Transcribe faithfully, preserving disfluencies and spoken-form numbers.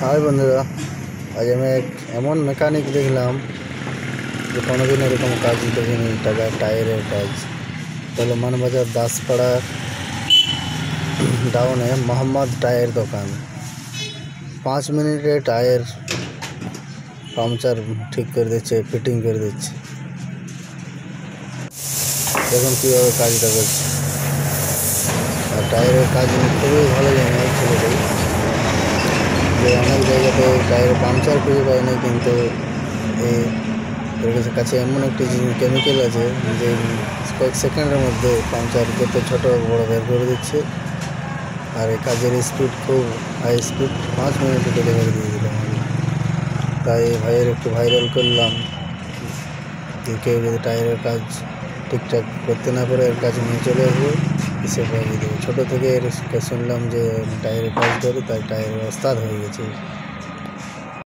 हाय बंधुरा आज हमें एक एमन मेकानिक देखलाम जो कोनोदिन एरकम काज देखिनी टाका टायरेर काज तो मानबाजार दासपाड़ा डाउने मोहम्मद टायर दुकान पाँच मिनिटे टायर पांचर ठीक कर दिच्छे फिटिंग कर दिच्छे देखुन किभाबे काजटा करछे और टायरेर काज खुबই ভালো জানে ছেলেটি যে অনেক জায়গাতে টায়ারে পাংচার খুঁজে পায় না কিন্তু এর কাছে এমন একটি কেমিক্যাল আছে যে কয়েক সেকেন্ডের মধ্যে পাংচার যত ছোট বড় বের করে দিচ্ছে আর এই কাজের স্পিড খুব হাই স্পিড পাঁচ মিনিটে ডেলিভারি দিয়ে দিলাম তাই ভাইয়ের একটু ভাইরাল করলাম যে কেউ যদি টায়ারের কাজ ঠিকঠাক করতে না পারে এর কাছে নিয়ে চলে আসবে এসে পাঠিয়ে দেবে। ছোটো থেকে এর শুনলাম যে টায়ারের কাজ করে তাই টায়ারের ওস্তাদ হয়ে গেছে।